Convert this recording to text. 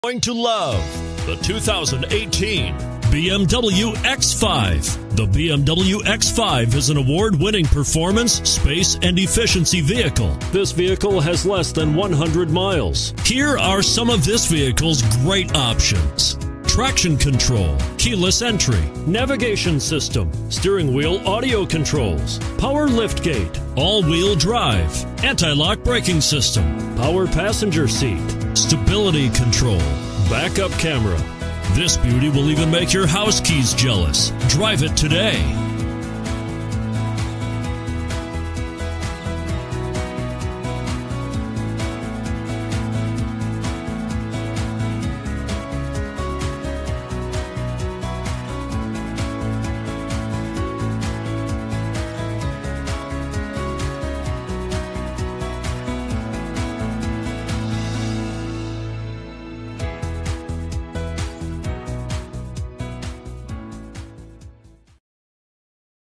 Going to love the 2018 BMW X5. The BMW X5 is an award-winning performance, space, and efficiency vehicle. This vehicle has less than 100 miles. Here are some of this vehicle's great options: traction control, keyless entry, navigation system, steering wheel audio controls, power liftgate, all-wheel drive, anti-lock braking system, power passenger seat, stability control, backup camera. This beauty will even make your house keys jealous. Drive it today.